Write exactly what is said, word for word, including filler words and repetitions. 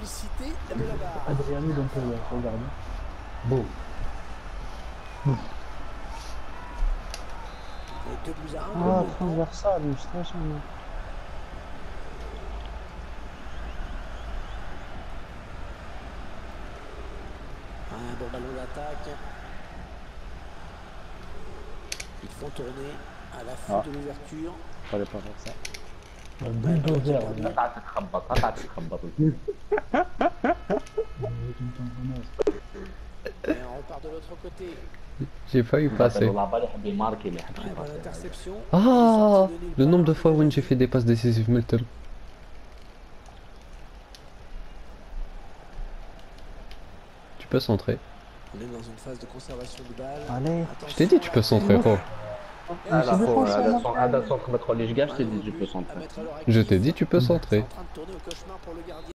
technicité de la barre. Adriano Dantoya, regarde. Beau. deux buts à un. Ah, transversal, je sais pas. Un bon ballon d'attaque. Ils font tourner à l'affût Ah. de l'ouverture. Fallait pas faire ça. Un bulldozer. قطعت تخبط قطعت تخبط Et on repart de l'autre côté. J'ai failli passer. والله بالي يحب يماركي اللي يحب Ouais, bonne يماركي. interception. Ah, le nombre de fois où j'ai fait des passes décisives Milton. Tu peux centrer. On est dans une phase de conservation de balle. Allez. Je t'ai dit tu peux centrer, frère. هذا فوق هذا صوت هذا صوت ما تخليش كاع تدي جو بو سونتر. Je t'ai dit tu peux centrer. En train de tourner au cauchemar pour le gardien.